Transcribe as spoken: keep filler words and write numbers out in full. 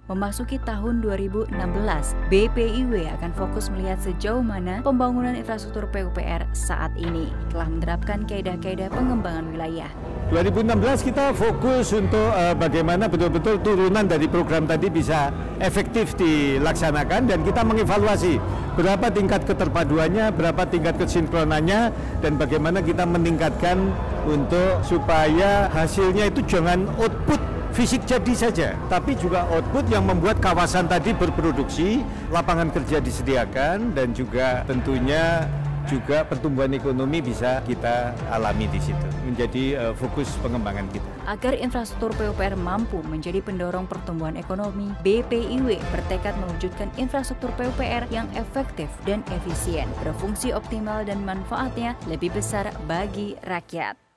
Memasuki tahun dua ribu enam belas, B P I W akan fokus melihat sejauh mana pembangunan infrastruktur P U P R saat ini telah menerapkan kaedah-kaedah pengembangan wilayah. dua ribu enam belas kita fokus untuk uh, bagaimana betul-betul turunan dari program tadi bisa efektif dilaksanakan, dan kita mengevaluasi berapa tingkat keterpaduannya, berapa tingkat kesinkronannya, dan bagaimana kita meningkatkan untuk supaya hasilnya itu jangan output fisik jadi saja, tapi juga output yang membuat kawasan tadi berproduksi, lapangan kerja disediakan, dan juga tentunya juga pertumbuhan ekonomi bisa kita alami di situ, menjadi uh, fokus pengembangan kita. Agar infrastruktur P U P R mampu menjadi pendorong pertumbuhan ekonomi, B P I W bertekad mewujudkan infrastruktur P U P R yang efektif dan efisien, berfungsi optimal dan manfaatnya lebih besar bagi rakyat.